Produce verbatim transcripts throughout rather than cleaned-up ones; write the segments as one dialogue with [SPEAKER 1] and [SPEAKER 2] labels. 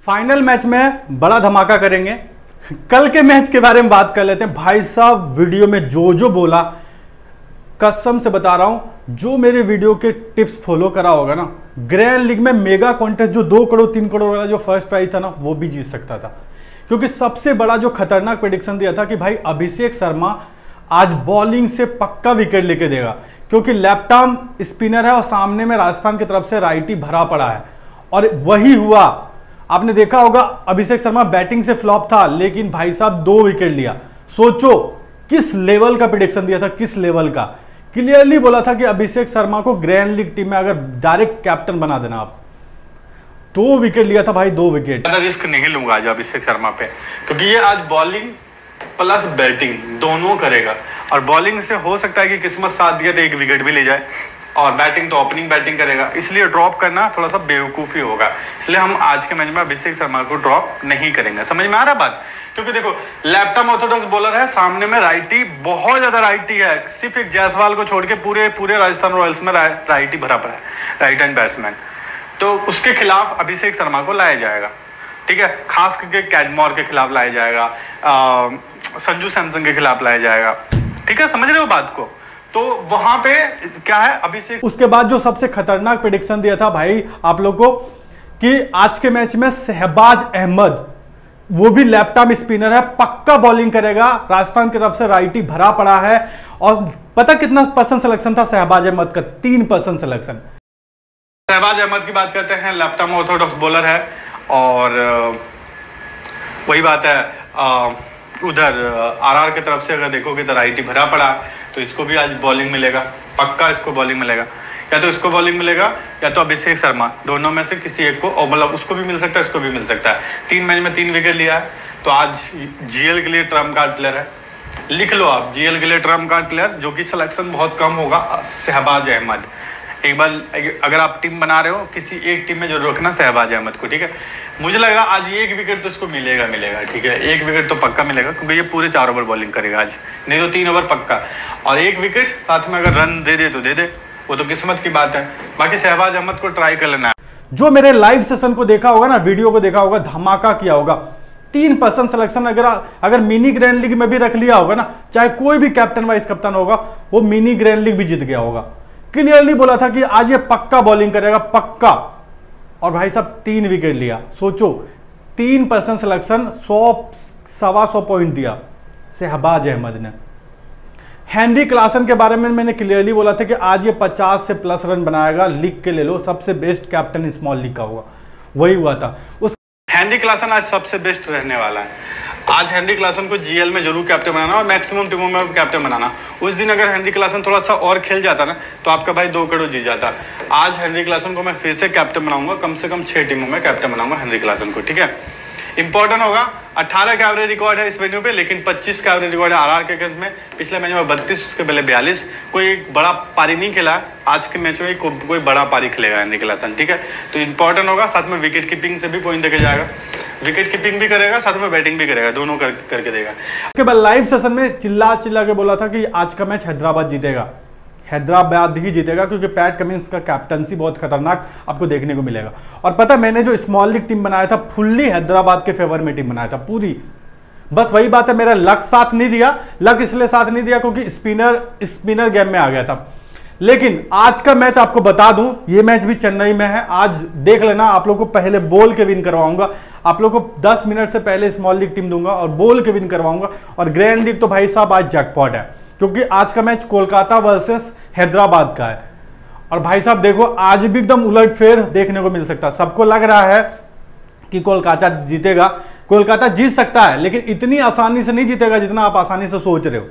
[SPEAKER 1] Final match में बड़ा धमाका करेंगे। कल के मैच के बारे में बात कर लेते हैं। भाई साहब वीडियो में जो जो बोला, कसम से बता रहा हूं, जो मेरे वीडियो के टिप्स फॉलो करा होगा ना, ग्रैंड लीग में मेगा कॉन्टेस्ट जो दो करोड़ तीन करोड़ वाला जो फर्स्ट प्राइज था ना, वो भी जीत सकता था। क्योंकि सबसे बड़ा जो खतरनाक प्रेडिक्शन दिया था कि भाई अभिषेक शर्मा आज बॉलिंग से पक्का विकेट लेके देगा, क्योंकि लेफ्ट आर्म स्पिनर है और सामने में राजस्थान की तरफ से राइटी भरा पड़ा है। और वही हुआ। आपने देखा होगा अभिषेक शर्मा बैटिंग से फ्लॉप था, लेकिन भाई साहब दो विकेट लिया। सोचो किस लेवल का प्रेडिक्शन दिया था, किस लेवल का। क्लियरली बोला था कि अभिषेक शर्मा को ग्रैंड लीग टीम में अगर डायरेक्ट कैप्टन बना देना आप। दो विकेट लिया था भाई, दो विकेट।
[SPEAKER 2] ज्यादा रिस्क नहीं लूंगा आज अभिषेक शर्मा पे, क्योंकि ये आज बॉलिंग प्लस बैटिंग दोनों करेगा। और बॉलिंग से हो सकता है कि किस्मत साथ दिया तो एक विकेट भी ले जाए, और बैटिंग तो ओपनिंग बैटिंग करेगा, इसलिए ड्रॉप करना थोड़ा सा बेवकूफ़ी होगा। इसलिए हम आज के मैच में अभिषेक शर्मा को ड्रॉप नहीं करेंगे। समझ में आ रहा बात? क्योंकि देखो लेफ्ट आर्म ऑर्थोडॉक्स बॉलर है, सामने में राइटी बहुत ज्यादा राइटी है। सिर्फ एक जायसवाल को छोड़ के पूरे पूरे राजस्थान रॉयल्स में राइटी भरा पड़ा है, राइट हैंड बैट्समैन। तो उसके खिलाफ अभिषेक शर्मा को लाया जाएगा, ठीक है। खास करके कैडमोर के खिलाफ लाया जाएगा, आ, संजू सैमसन के खिलाफ लाया जाएगा, ठीक है। समझ रहे हो बात को? तो वहां पे क्या है अभिषेक।
[SPEAKER 1] उसके बाद जो सबसे खतरनाक प्रेडिक्शन दिया था भाई आप लोग को कि आज के मैच में शहबाज अहमद, वो भी लेफ्ट आर्म स्पिनर है, पक्का बॉलिंग करेगा। राजस्थान की तरफ से राइटी भरा पड़ा है। और पता कितना परसेंट सिलेक्शन था शहबाज अहमद का? तीन परसेंट सिलेक्शन।
[SPEAKER 2] शहबाज अहमद की बात करते हैं, लेफ्ट आर्म ऑर्थोडॉक्स बॉलर है। और वही बात है, उधर आरआर की तरफ से अगर देखोगे तो राइटी भरा पड़ा, तो इसको भी आज बॉलिंग मिलेगा, पक्का इसको बॉलिंग मिलेगा। या तो इसको बॉलिंग मिलेगा या तो अभिषेक शर्मा, दोनों में से किसी एक को, और मतलब उसको भी मिल सकता है, इसको भी मिल सकता है। तीन मैच में तीन विकेट लिया है, तो आज जीएल के लिए ट्रम्प कार्ड प्लेयर है। लिख लो आप, जीएल के लिए ट्रम्प कार्ड प्लेयर, जो कि सिलेक्शन बहुत कम होगा, शहबाज अहमद। एक बार अगर आप टीम बना रहे हो, किसी एक टीम में जरूर रखना शहबाज अहमद को, ठीक है। मुझे लग रहा आज एक विकेट तो इसको मिलेगा मिलेगा ठीक है, एक विकेट तो पक्का मिलेगा, क्योंकि ये पूरे चार ओवर बॉलिंग करेगा आज, नहीं तो तीन ओवर पक्का। और एक विकेट साथ में अगर रन दे दे तो दे दे, वो तो किस्मत की बात है। बाकी शहबाज अहमद को ट्राई कर लेना है।
[SPEAKER 1] जो मेरे लाइव सेशन को देखा होगा ना, वीडियो को देखा होगा, धमाका किया होगा। तीन परसेंट सिलेक्शन अगर अगर मिनी ग्रैंड लीग में भी रख लिया होगा ना, चाहे कोई भी कैप्टन वाइस कप्तान होगा, वो मिनी ग्रैंड लीग भी जीत गया होगा। क्लियरली बोला था कि आज ये पक्का बॉलिंग करेगा, पक्का। और भाई साहब तीन विकेट लिया। सोचो तीन परसेंट सिलेक्शन, सौ सवा सौ पॉइंट दिया शहबाज अहमद ने। हेनरी क्लासन के बारे में मैंने क्लियरली बोला था कि आज ये पचास से प्लस रन बनाएगा, लीग के ले लो, सबसे बेस्ट कैप्टन स्मॉल लीग का होगा, वही हुआ था। उस
[SPEAKER 2] हेनरी क्लासन आज सबसे बेस्ट रहने वाला है। आज हेनरी क्लासन को जीएल में जरूर कैप्टन बनाना, और मैक्सिमम टीमों में कैप्टन बनाना। उस दिन अगर हेनरी क्लासन थोड़ा सा और खेल जाता ना, तो आपका भाई दो करोड़ जीत जाता। आज हेनरी क्लासन को मैं फिर से कैप्टन बनाऊंगा, कम से कम छह टीमों में कैप्टन बनाऊंगा हेनरी क्लासन को, ठीक है। इंपॉर्टेंट होगा, अठारह का एवरेज रिकॉर्ड है इस वेन्यू पे, लेकिन पच्चीस का एवरेज रिकॉर्ड है आरआर के केस में। पिछले मैच में बत्तीस, उसके पहले बयालीस। कोई बड़ा पारी नहीं खेला, आज के मैच में को, कोई बड़ा पारी खेलेगा हेनरी क्लासन, ठीक है। तो इंपॉर्टेंट होगा, साथ में विकेट कीपिंग से भी पॉइंट देके जाएगा, विकेट कीपिंग भी करेगा, साथ में बैटिंग भी करेगा, दोनों कर, करके देगा।
[SPEAKER 1] उसके बाद लाइव सेशन में चिल्ला चिल्ला के बोला था कि आज का मैच हैदराबाद जीतेगा, हैदराबाद ही जीतेगा, क्योंकि पैट कमिंस का कैप्टनसी बहुत खतरनाक आपको देखने को मिलेगा। और पता मैंने जो स्मॉल लीग टीम बनाया था, फुल्ली हैदराबाद के फेवर में टीम बनाया था पूरी। बस वही बात है, मेरा लक साथ नहीं दिया। लक इसलिए साथ नहीं दिया क्योंकि स्पिनर स्पिनर गेम में आ गया था। लेकिन आज का मैच आपको बता दूं, ये मैच भी चेन्नई में है। आज देख लेना, आप लोग को पहले बोल के विन करवाऊंगा, आप लोग को दस मिनट से पहले स्मॉल लीग टीम दूंगा और बोल के विन करवाऊंगा। और ग्रैंड लीग तो भाई साहब आज जैकपॉट है, क्योंकि आज का मैच कोलकाता वर्सेस हैदराबाद का है। और भाई साहब देखो, आज भी एकदम उलटफेर देखने को मिल सकता है। सबको लग रहा है कि कोलकाता जीतेगा, कोलकाता जीत सकता है, लेकिन इतनी आसानी से नहीं जीतेगा जितना आप आसानी से सोच रहे हो।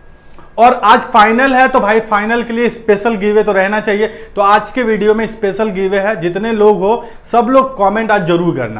[SPEAKER 1] और आज फाइनल है, तो भाई फाइनल के लिए स्पेशल गिवे तो रहना चाहिए। तो आज के वीडियो में स्पेशल गिवे है, जितने लोग हो सब लोग कमेंट आज जरूर करना।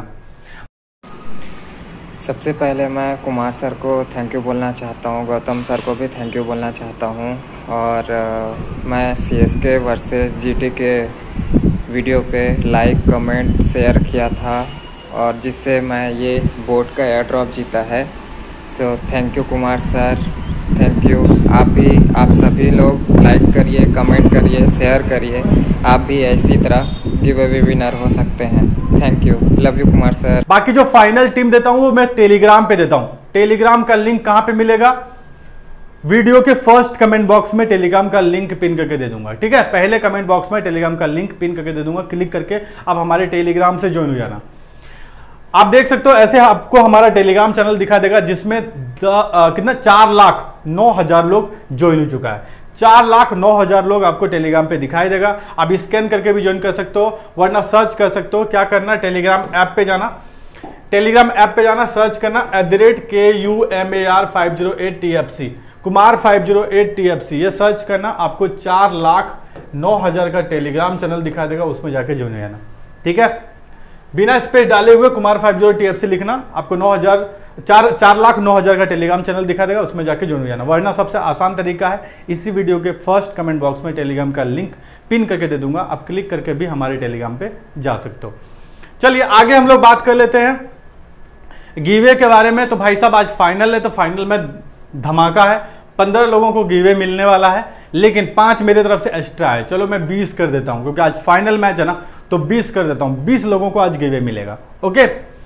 [SPEAKER 3] सबसे पहले मैं कुमार सर को थैंक यू बोलना चाहता हूँ, गौतम सर को भी थैंक यू बोलना चाहता हूँ। और आ, मैं सीएसके वर्सेस जीटी के वीडियो पे लाइक कमेंट शेयर किया था, और जिससे मैं ये बोट का एयर ड्रॉप जीता है। So thank you Kumar sir, thank you. आप भी, आप सभी लोग लाइक करिए, कमेंट करिए, शेयर करिए। आप भी इसी तरह गिव अवे विनर हो सकते हैं। Thank you, love you Kumar sir.
[SPEAKER 1] बाकी जो फाइनल टीम देता हूं वो मैं टेलीग्राम पे देता हूं। टेलीग्राम का लिंक कहां पे मिलेगा? वीडियो के फर्स्ट कमेंट बॉक्स में टेलीग्राम का लिंक पिन करके दे दूंगा, ठीक है। पहले कमेंट बॉक्स में टेलीग्राम का लिंक पिन करके दे दूंगा, क्लिक करके आप हमारे टेलीग्राम से ज्वाइन हो जाना। आप देख सकते हो ऐसे आपको हमारा टेलीग्राम चैनल दिखा देगा जिसमें आ, कितना चार लाख नौ हजार लोग ज्वाइन हो चुका है। चार लाख नौ हजार लोग आपको टेलीग्राम पे दिखाई देगा। आप स्कैन करके भी ज्वाइन कर सकते हो, वरना सर्च कर सकते हो। क्या करना, टेलीग्राम ऐप पे जाना, टेलीग्राम ऐप पे जाना, सर्च करना एट द रेट के U M A R five zero eight T F C, Kumar five zero eight T F C, ये सर्च करना, आपको चार लाख नौ हजार का टेलीग्राम चैनल दिखा देगा, उसमें जाके ज्वाइन हो जाना, ठीक है। बिना स्पेस डाले हुए Kumar five zero T F C लिखना, आपको नौ हजार चार चार लाख नौ हजार का टेलीग्राम चैनल दिखा देगा, उसमें जाके ज्वाइन हो जाना। वरना सबसे आसान तरीका है, इसी वीडियो के फर्स्ट कमेंट बॉक्स में टेलीग्राम का लिंक पिन करके दे दूंगा, आप क्लिक करके भी हमारे टेलीग्राम पे जा सकते हो। चलिए आगे हम लोग बात कर लेते हैं गिवे के बारे में। तो भाई साहब आज फाइनल है, तो फाइनल में धमाका है, पंद्रह लोगों को गिवे मिलने वाला है, लेकिन पांच मेरे तरफ से एक्स्ट्रा है। चलो मैं बीस कर देता हूं, क्योंकि आज फाइनल मैच है ना, तो बीस कर देता हूं। बीस लोगों को आज गिवे मिलेगा, ओके।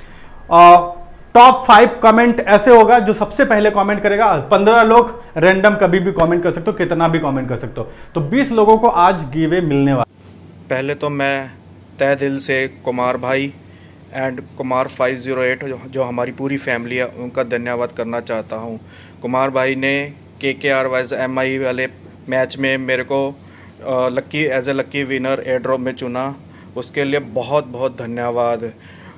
[SPEAKER 1] टॉप फाइव कमेंट ऐसे होगा जो सबसे पहले कमेंट करेगा। पंद्रह लोग रैंडम कभी भी कमेंट कर सकते हो, कितना भी कमेंट कर सकते हो, तो बीस लोगों को आज गिवे मिलने वाला।
[SPEAKER 4] पहले तो मैं तहे दिल से कुमार भाई and Kumar five zero at जो, जो हमारी पूरी फैमिली है उनका धन्यवाद करना चाहता हूँ। कुमार भाई ने के के आर वाइज एम आई वाले मैच में मेरे को lucky as a lucky winner air drop में चुना, उसके लिए बहुत बहुत धन्यवाद।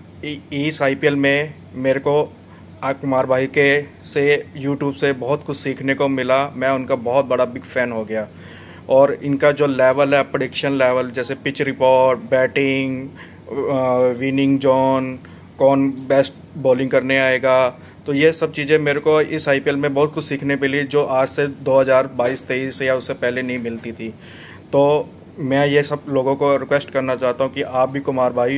[SPEAKER 4] इस आई पी एल में मेरे को कुमार भाई के से यूट्यूब से बहुत कुछ सीखने को मिला, मैं उनका बहुत बड़ा बिग फैन हो गया। और इनका जो लेवल है, प्रेडिक्शन लेवल, जैसे pitch report, batting, winning zone, कौन बेस्ट बॉलिंग करने आएगा, तो ये सब चीज़ें मेरे को इस आई पी एल में बहुत कुछ सीखने मिली, जो आज से दो हज़ार बाईस तेईस या उससे पहले नहीं मिलती थी। तो मैं ये सब लोगों को रिक्वेस्ट करना चाहता हूँ कि आप भी कुमार भाई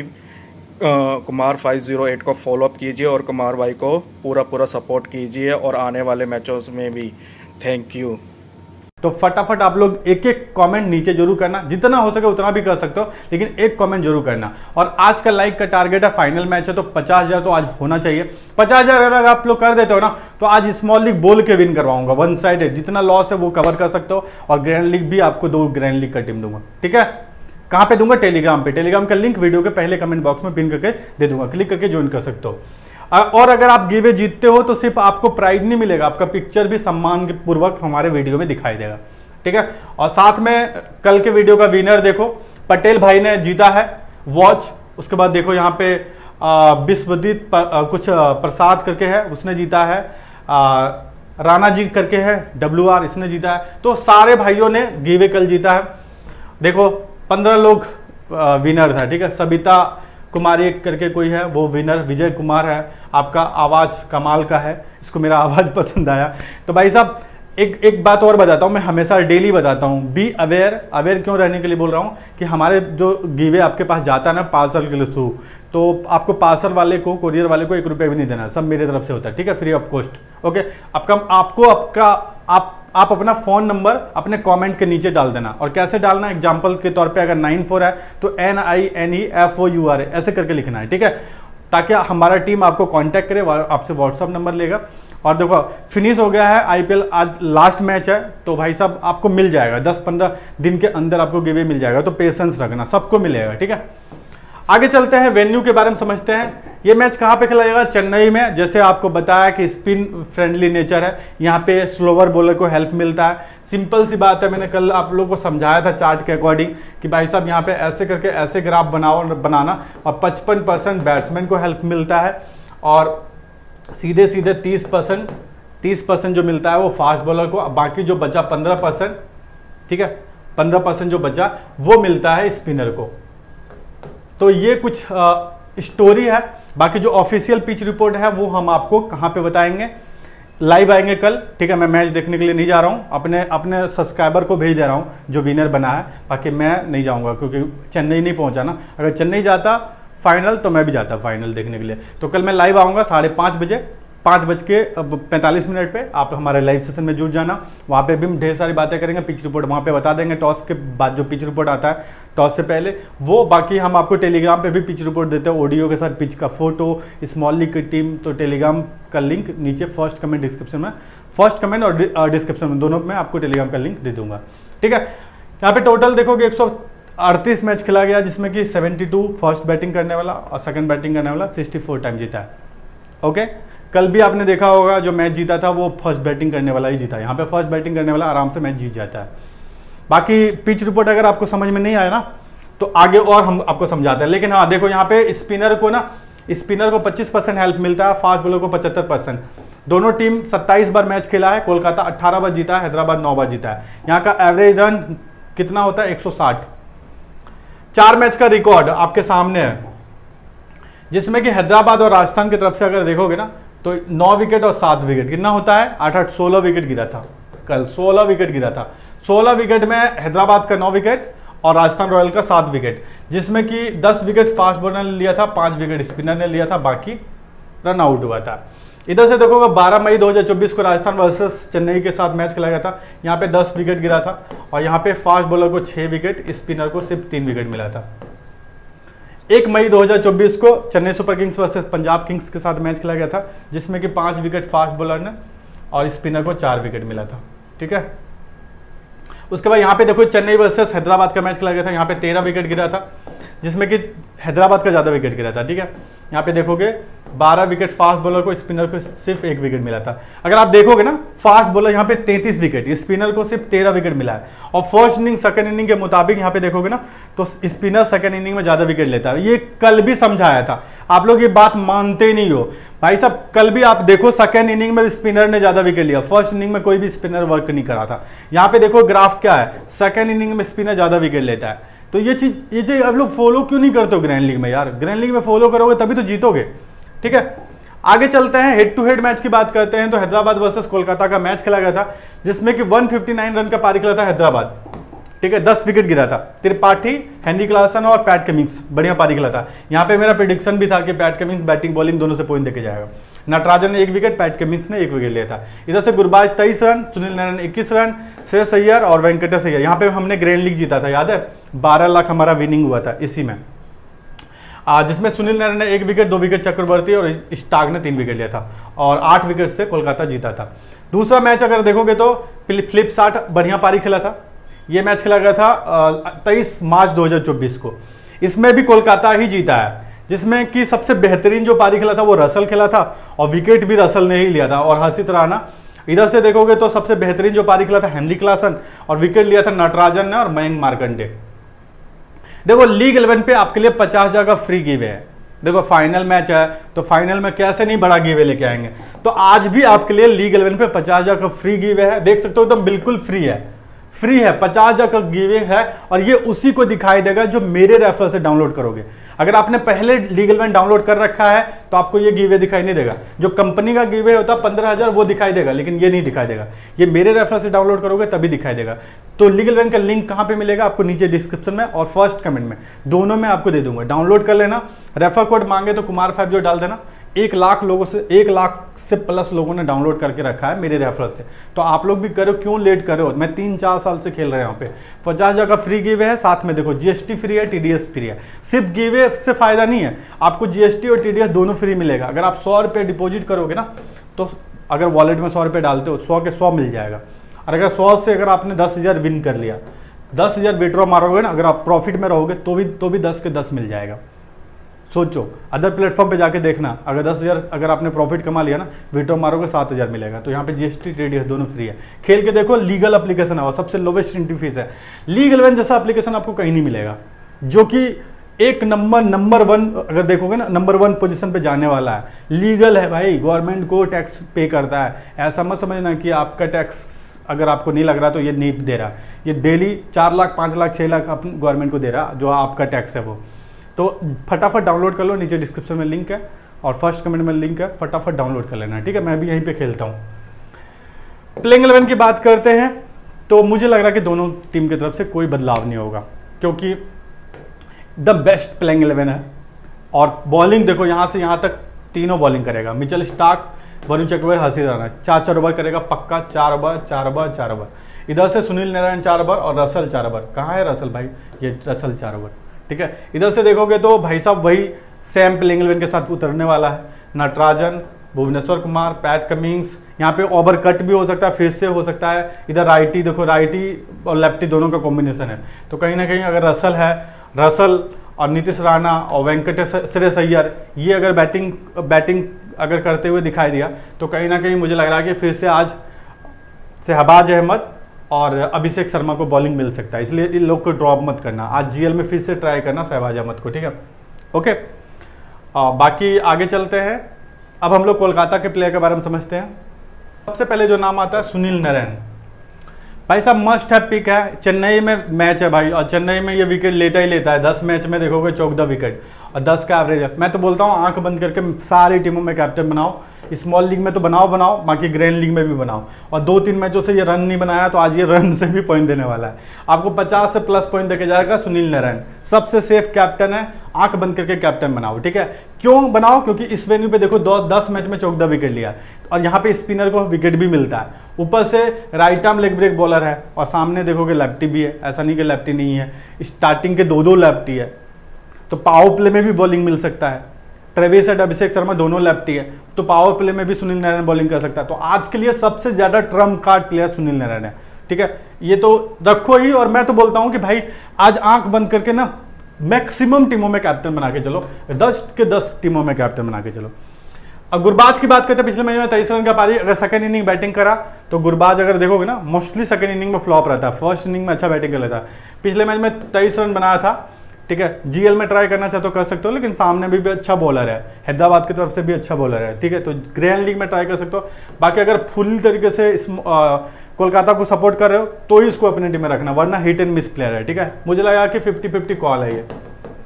[SPEAKER 4] कुमार फाइव ज़ीरो एट को फॉलो अप कीजिए और कुमार भाई को पूरा पूरा सपोर्ट कीजिए, और आने वाले मैचों में भी। Thank you.
[SPEAKER 1] तो फटाफट आप लोग एक एक कमेंट नीचे जरूर करना, जितना हो सके उतना भी कर सकते हो, लेकिन एक कमेंट जरूर करना। और आज का लाइक का टारगेट है, फाइनल मैच है तो पचास हजार तो आज होना चाहिए। पचास हजार अगर आप लोग कर देते हो ना, तो आज स्मॉल लीग बोल के विन करवाऊंगा, वन साइडेड, जितना लॉस है वो कवर कर सकते हो। और ग्रैंड लीग भी आपको दो ग्रैंड लीग का टीम दूंगा, ठीक है। कहां पे दूंगा? टेलीग्राम पे। टेलीग्राम का लिंक वीडियो के पहले कमेंट बॉक्स में पिन करके दे दूंगा, क्लिक करके ज्वाइन कर सकते हो। और अगर आप गिवे जीतते हो तो सिर्फ आपको प्राइज नहीं मिलेगा, आपका पिक्चर भी सम्मान पूर्वक हमारे वीडियो में दिखाई देगा, ठीक है। और साथ में कल के वीडियो का विनर देखो, पटेल भाई ने जीता है वॉच। उसके बाद देखो यहाँ पे विश्वदीप कुछ प्रसाद करके है, उसने जीता है। आ, राणा जी करके है डब्ल्यू आर, इसने जीता है। तो सारे भाइयों ने गिवे कल जीता है। देखो पंद्रह लोग विनर था, ठीक है। सबिता कुमारी करके कोई है, वो विनर। विजय कुमार है, आपका आवाज कमाल का है, इसको मेरा आवाज पसंद आया। तो भाई साहब एक एक बात और बताता हूं, मैं हमेशा डेली बताता हूं, बी अवेयर। अवेयर क्यों रहने के लिए बोल रहा हूं कि हमारे जो गिवे आपके पास जाता है ना पार्सल के थ्रू, तो आपको पार्सल वाले को, कोरियर वाले को एक रुपये भी नहीं देना, सब मेरे तरफ से होता है, ठीक है, फ्री ऑफ कॉस्ट, ओके। आपका आपको आपका आप आप अपना फोन नंबर अपने कमेंट के नीचे डाल देना। और कैसे डालना, एग्जांपल के तौर पे अगर नाइन फोर है तो N I N E F O U R A ऐसे करके लिखना है, ठीक है, ताकि हमारा टीम आपको कांटेक्ट करे, आपसे व्हाट्सअप नंबर लेगा। और देखो फिनिश हो गया है आई पी एल, आज लास्ट मैच है, तो भाई साहब आपको मिल जाएगा, दस पंद्रह दिन के अंदर आपको गिवे मिल जाएगा, तो पेशेंस रखना, सबको मिलेगा, ठीक है। आगे चलते हैं, वेन्यू के बारे में समझते हैं। ये मैच कहाँ पे खेला जाएगा? चेन्नई में। जैसे आपको बताया कि स्पिन फ्रेंडली नेचर है, यहाँ पे स्लोवर बॉलर को हेल्प मिलता है। सिंपल सी बात है, मैंने कल आप लोगों को समझाया था चार्ट के अकॉर्डिंग कि भाई साहब यहाँ पे ऐसे करके ऐसे ग्राफ बनाओ बनाना, और पचपन परसेंट बैट्समैन को हेल्प मिलता है, और सीधे सीधे तीस परसेंट तीस परसेंट जो मिलता है वो फास्ट बॉलर को, बाकी जो बचा पंद्रह परसेंट, ठीक है, पंद्रह परसेंट जो बचा वो मिलता है स्पिनर को। तो ये कुछ आ, स्टोरी है। बाकी जो ऑफिशियल पिच रिपोर्ट है वो हम आपको कहाँ पे बताएंगे, लाइव आएंगे कल, ठीक है। मैं मैच देखने के लिए नहीं जा रहा हूँ, अपने अपने सब्सक्राइबर को भेज दे रहा हूँ जो विनर बना है, बाकी मैं नहीं जाऊँगा क्योंकि चेन्नई नहीं पहुँचा ना। अगर चेन्नई जाता फाइनल तो मैं भी जाता फाइनल देखने के लिए। तो कल मैं लाइव आऊँगा साढ़े पाँच बजे, पाँच बज के पैंतालीस मिनट पे आप हमारे लाइव सेशन में जुड़ जाना। वहाँ पे भी हम ढेर सारी बातें करेंगे, पिच रिपोर्ट वहाँ पे बता देंगे, टॉस के बाद जो पिच रिपोर्ट आता है टॉस से पहले वो। बाकी हम आपको टेलीग्राम पे भी पिच रिपोर्ट देते हैं ऑडियो के साथ, पिच का फोटो, स्मॉल लीग की टीम। तो टेलीग्राम का लिंक नीचे फर्स्ट कमेंट डिस्क्रिप्शन में, फर्स्ट कमेंट और डिस्क्रिप्शन में दोनों में आपको टेलीग्राम का लिंक दे दूंगा, ठीक है। यहाँ पे टोटल देखोगे एक सौ अड़तीस मैच खेला गया, जिसमें कि बहत्तर फर्स्ट बैटिंग करने वाला और सेकंड बैटिंग करने वाला चौंसठ टाइम जीता है, ओके। कल भी आपने देखा होगा जो मैच जीता था वो फर्स्ट बैटिंग करने वाला ही जीता। यहाँ पे फर्स्ट बैटिंग करने वाला आराम से मैच जीत जाता है। बाकी पिच रिपोर्ट अगर आपको समझ में नहीं आया ना तो आगे और हम आपको समझाते हैं। लेकिन हाँ देखो, यहाँ पे स्पिनर को ना स्पिनर को पच्चीस परसेंट हेल्प मिलता है, फास्ट बॉलर को पचहत्तर परसेंट। दोनों टीम सत्ताईस बार मैच खेला है, कोलकाता अट्ठारह बार जीता है, हैदराबाद नौ बार जीता है। यहाँ का एवरेज रन कितना होता है, एक सौ साठ। चार मैच का रिकॉर्ड आपके सामने है, जिसमें कि हैदराबाद और राजस्थान की तरफ से अगर देखोगे ना तो नौ विकेट और सात विकेट कितना होता है, आठ आठ सोलह विकेट गिरा था कल, सोलह विकेट गिरा था। सोलह विकेट में हैदराबाद का नौ विकेट और राजस्थान रॉयल का सात विकेट, जिसमें कि दस विकेट फास्ट बॉलर ने लिया था, पांच विकेट स्पिनर ने लिया था, बाकी रन आउट हुआ था। इधर से देखोगे बारह मई दो हज़ार चौबीस को राजस्थान वर्सेस चेन्नई के साथ मैच खेला गया था। यहाँ पे दस विकेट गिरा था और यहाँ पे फास्ट बॉलर को छह विकेट, स्पिनर को सिर्फ तीन विकेट मिला था। एक मई दो हज़ार चौबीस को Chennai super kings versus Punjab kings के साथ मैच खेला गया था, जिसमें कि पांच विकेट फास्ट बॉलर ने और स्पिनर को चार विकेट मिला था, ठीक है। उसके बाद यहाँ पे देखो चेन्नई वर्सेस हैदराबाद का मैच खेला गया था, यहाँ पे तेरह विकेट गिरा था, जिसमें कि हैदराबाद का ज्यादा विकेट गिरा था, ठीक है। यहाँ पे देखोगे बारह विकेट फास्ट बॉलर को, स्पिनर को सिर्फ एक विकेट मिला था। अगर आप देखोगे ना फास्ट बॉलर यहाँ पे तैंतीस विकेट, स्पिनर को सिर्फ तेरह विकेट मिला है। और फर्स्ट इनिंग सेकंड इनिंग के मुताबिक यहाँ पे देखोगे ना तो स्पिनर सेकंड इनिंग में ज्यादा विकेट लेता है। ये कल भी समझाया था, आप लोग ये बात मानते नहीं हो भाई साहब। कल भी आप देखो सेकंड इनिंग में स्पिनर ने ज्यादा विकेट लिया, फर्स्ट इनिंग में कोई भी स्पिनर वर्क नहीं करा था। यहाँ पे देखो ग्राफ क्या है, सेकंड इनिंग में स्पिनर ज्यादा विकेट लेता है। तो ये चीज ये चीज आप लोग फॉलो क्यों नहीं करते हो ग्रैंड लीग में यार? ग्रैंड लीग में फॉलो करोगे तभी तो जीतोगे, ठीक है। आगे चलते हैं, हेड टू हेड मैच की बात करते हैं। तो हैदराबाद वर्सेस कोलकाता का मैच खेला गया था, जिसमें कि एक सौ उनसठ रन का पारी खेला था हैदराबाद, ठीक है। दस विकेट गिरा था, त्रिपाठी, हेनरी क्लासन और पैट कमिंस बढ़िया पारी खेला था। यहाँ पे मेरा प्रेडिक्शन भी था कि पैट कमिंस बैटिंग बॉलिंग दोनों से पॉइंट देके जाएगा। नटराजन ने एक विकेट, पैट कमिंस ने एक विकेट लिया था। इधर से गुरबाज तेईस रन, सुनील नारायण इक्कीस रन, श्रेयस अय्यर और वेंकटेश अय्यर। यहाँ पे हमने ग्रैंड लीग जीता था, याद है, बारह लाख हमारा विनिंग हुआ था इसी में, जिसमें सुनील नारायण ने एक विकेट, दो विकेट चक्रवर्ती और स्टार्क ने तीन विकेट लिया था और आठ विकेट से कोलकाता जीता था। दूसरा मैच अगर देखोगे तो फ्लिप साठ बढ़िया पारी खेला था। ये मैच खेला गया था तेईस मार्च दो हज़ार चौबीस को। इसमें भी कोलकाता ही जीता है, जिसमें कि सबसे बेहतरीन जो पारी खेला था वो रसल खेला था और विकेट भी रसल ने ही लिया था और हर्षित राणा। इधर से देखोगे तो सबसे बेहतरीन जो पारी खेला था हेनरी क्लासन और विकेट लिया था नटराजन ने और मयंक मार्कंडे। देखो लीग इलेवन पे आपके लिए पचास हजार का फ्री गिवे है। देखो फाइनल मैच है तो फाइनल में कैसे नहीं बड़ा गिवे लेके आएंगे, तो आज भी आपके लिए लीग इलेवन पे पचास हजार का फ्री गिवे है। देख सकते हो एकदम बिल्कुल फ्री है, फ्री है, पचास हजार का गिवे है और ये उसी को दिखाई देगा जो मेरे रेफर से डाउनलोड करोगे। अगर आपने पहले लीग इलेवन डाउनलोड कर रखा है तो आपको ये गिवे दिखाई नहीं देगा। जो कंपनी का गिवे होता है पंद्रह हजार वो दिखाई देगा, लेकिन ये नहीं दिखाई देगा। ये मेरे रेफर से डाउनलोड करोगे तभी दिखाई देगा। तो लीग इलेवन का लिंक कहाँ पे मिलेगा आपको? नीचे डिस्क्रिप्शन में और फर्स्ट कमेंट में, दोनों में आपको दे दूंगा। डाउनलोड कर लेना, रेफर कोड मांगे तो कुमार फाइव जो डाल देना। एक लाख लोगों से एक लाख से प्लस लोगों ने डाउनलोड करके रखा है मेरे रेफरल से, तो आप लोग भी करो, क्यों लेट करो? मैं तीन चार साल से खेल रहे हैं यहाँ पे। पचास हजार का फ्री गिवे है, साथ में देखो जीएसटी फ्री है, टीडीएस फ्री है। सिर्फ गिवे से फायदा नहीं है, आपको जीएसटी और टीडीएस दोनों फ्री मिलेगा। अगर आप सौ रुपये डिपॉजिट करोगे ना, तो अगर वॉलेट में सौ रुपये डालते हो सौ के सौ मिल जाएगा। और अगर सौ से अगर आपने दस हजार विन कर लिया, दस हजार विड्रॉ मारोगे ना, अगर आप प्रॉफिट में रहोगे तो भी तो भी दस के दस मिल जाएगा। सोचो, अदर प्लेटफॉर्म पे जाके देखना, अगर दस हजार अगर आपने प्रॉफिट कमा लिया ना, विड्रॉ मारोगे सात हजार मिलेगा। तो यहाँ पे जीएसटी टीडीएस दोनों फ्री है। खेल के देखो, लीगल एप्लीकेशन है और सबसे लोवेस्ट एंट्री फीस है। लीग इलेवन जैसा एप्लीकेशन आपको कहीं नहीं मिलेगा, जो कि एक नंबर नंबर वन अगर देखोगे ना, नंबर वन पोजीशन पे जाने वाला है। लीगल है भाई, गवर्नमेंट को टैक्स पे करता है। ऐसा मत समझना कि आपका टैक्स अगर आपको नहीं लग रहा तो ये नहीं दे रहा। ये डेली चार लाख पाँच लाख छः लाख अपने गवर्नमेंट को दे रहा, जो आपका टैक्स है वो। तो फटाफट डाउनलोड कर लो, नीचे डिस्क्रिप्शन में लिंक है और फर्स्ट कमेंट में लिंक है, फटाफट डाउनलोड कर लेना, ठीक है। मैं भी यहीं पे खेलता हूँ। प्लेइंग इलेवन की बात करते हैं तो मुझे लग रहा है कि दोनों टीम की तरफ से कोई बदलाव नहीं होगा, क्योंकि द बेस्ट प्लेइंग इलेवन है। और बॉलिंग देखो, यहाँ से यहाँ तक तीनों बॉलिंग करेगा। मिचेल स्टार्क वरुण चक्रवर्ती, हर्षित राणा चार चार ओवर करेगा पक्का, चार ओवर चार ओवर चार ओवर। इधर से सुनील नारायण चार ओवर और रसल चार ओवर। कहाँ है रसल भाई? ये रसल चार ओवर, ठीक है। इधर से देखोगे तो भाई साहब वही सैम प्लेइंग इलेवन के साथ उतरने वाला है। नटराजन, भुवनेश्वर कुमार, पैट कमिंग्स, यहाँ पे ओवर कट भी हो सकता है, फिर से हो सकता है। इधर राइटी देखो, राइटी और लेफ्टी दोनों का कॉम्बिनेशन है, तो कहीं ना कहीं अगर रसल है, रसल और नीतीश राणा और वेंकटेश श्रेयस अय्यर, ये अगर बैटिंग बैटिंग अगर करते हुए दिखाई दिया तो कहीं ना कहीं मुझे लग रहा है कि फिर से आज शहबाज अहमद और अभिषेक शर्मा को बॉलिंग मिल सकता है। इसलिए इन लोग को ड्रॉप मत करना, आज जीएल में फिर से ट्राई करना शहबाज अहमद को, ठीक है। ओके, आ, बाकी आगे चलते हैं। अब हम लोग कोलकाता के प्लेयर के बारे में समझते हैं। सबसे पहले जो नाम आता है सुनील नारायण, भाई साहब मस्ट है पिक है। चेन्नई में मैच है भाई, और चेन्नई में ये विकेट लेता ही लेता है। दस मैच में देखोगे चौदह विकेट और दस का एवरेज है। मैं तो बोलता हूँ आंख बंद करके सारी टीमों में कैप्टन बनाओ। स्मॉल लीग में तो बनाओ बनाओ, बाकी ग्रैंड लीग में भी बनाओ। और दो तीन मैचों से ये रन नहीं बनाया तो आज ये रन से भी पॉइंट देने वाला है। आपको पचास से प्लस पॉइंट देके जाएगा सुनील नारायण। सबसे सेफ कैप्टन है, आंख बंद करके कैप्टन बनाओ, ठीक है। क्यों बनाओ? क्योंकि इस वेन्यू पे देखो दो दस मैच में चौदह विकेट लिया और यहाँ पे स्पिनर को विकेट भी मिलता है। ऊपर से right arm leg break bowler है और सामने देखोगे लेफ्टी भी है, ऐसा नहीं कि लेफ्टी नहीं है। स्टार्टिंग के दो दो लेफ्टी है, तो पावर प्ले में भी बॉलिंग मिल सकता है। ट्रेविस एंड अभिषेक शर्मा दोनों लेफ्टी है, तो पावर प्ले में भी सुनील नारायण बॉलिंग कर सकता है। तो आज के लिए सबसे ज्यादा trump card player Sunil Narine है, ठीक है। ये तो रखो ही। और मैं तो बोलता हूं कि भाई आज आंख बंद करके ना मैक्सिमम टीमों में कैप्टन बना के चलो, दस के दस टीमों में कैप्टन बना के चलो। अब गुरबाज की बात करते हैं, पिछले महीने में तेईस रन का पारी, अगर सेकंड इनिंग बैटिंग करा तो गुरबाज अगर देखोगे ना मोस्टली सेकंड इनिंग में फ्लॉप रहता है, फर्स्ट इनिंग में अच्छा बैटिंग कर लेता है। पिछले मैच में तेईस रन बनाया था, ठीक है। जीएल में ट्राई करना चाहते हो कर सकते हो, लेकिन सामने भी, भी अच्छा बॉलर है, हैदराबाद की तरफ से भी अच्छा बॉलर है, ठीक है। तो ग्रैंड लीग में ट्राई कर सकते हो। बाकी अगर फुल तरीके से इस कोलकाता को सपोर्ट कर रहे हो तो ही इसको अपनी टीम में रखना, वरना हिट एंड मिस प्लेयर है, ठीक है। मुझे लगा कि फिफ्टी फिफ्टी कॉल है ये।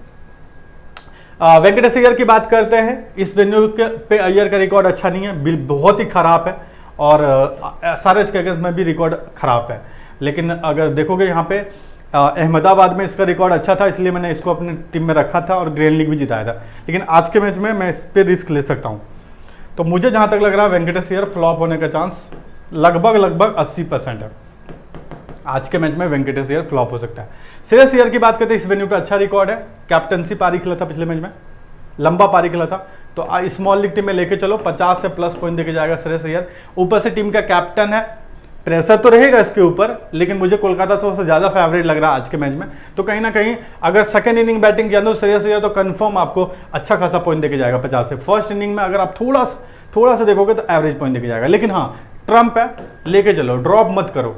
[SPEAKER 1] वेंकटेश अय्यर की बात करते हैं। इस वेन्यू पे अय्यर का रिकॉर्ड अच्छा नहीं है, बिल बहुत ही खराब है, और सारे स्केगर्स में भी रिकॉर्ड खराब है। लेकिन अगर देखोगे यहाँ पे अहमदाबाद में इसका रिकॉर्ड अच्छा था, इसलिए मैंने इसको अपनी टीम में रखा था और ग्रैंड लीग भी जिताया था। लेकिन आज के मैच में मैं इस पर रिस्क ले सकता हूँ। तो मुझे जहाँ तक लग रहा है वेंकटेश अय्यर फ्लॉप होने का चांस लगभग लगभग अस्सी परसेंट है। आज के मैच में वेंकटेश अय्यर फ्लॉप हो सकता है। श्रेयस अय्यर की बात करते हैं, इस वेन्यू पे अच्छा रिकॉर्ड है, कैप्टनसी पारी खेला था पिछले मैच में, लंबा पारी खेला था। तो स्मॉल लीग टीम में लेके चलो, पचास से प्लस पॉइंट देके जाएगा श्रेयस अय्यर। ऊपर से टीम का कैप्टन है, प्रेशर तो रहेगा इसके ऊपर, लेकिन मुझे कोलकाता सबसे ज्यादा फेवरेट लग रहा है आज के मैच में। तो कहीं ना कहीं अगर सेकंड इनिंग बैटिंग किया तो श्रेयस अय्यर तो कंफर्म आपको अच्छा खासा पॉइंट देके जाएगा पचास से। फर्स्ट इनिंग में अगर आप थोड़ा सा थोड़ा सा देखोगे तो एवरेज पॉइंट देके जाएगा। लेकिन हाँ, ट्रम्प है, लेके चलो, ड्रॉप मत करो।